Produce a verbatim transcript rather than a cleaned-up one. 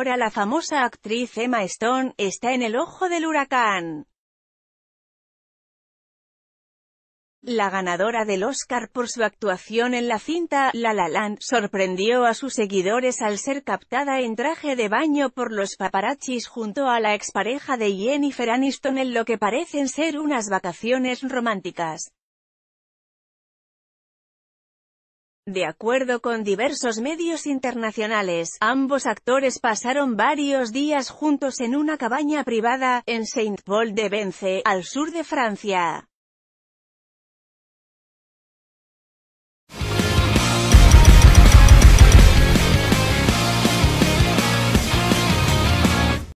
ahora la famosa actriz Emma Stone, está en el ojo del huracán. La ganadora del Oscar por su actuación en la cinta La La Land sorprendió a sus seguidores al ser captada en traje de baño por los paparazzis junto a la expareja de Jennifer Aniston en lo que parecen ser unas vacaciones románticas. De acuerdo con diversos medios internacionales, ambos actores pasaron varios días juntos en una cabaña privada, en Saint-Paul-de-Vence, al sur de Francia.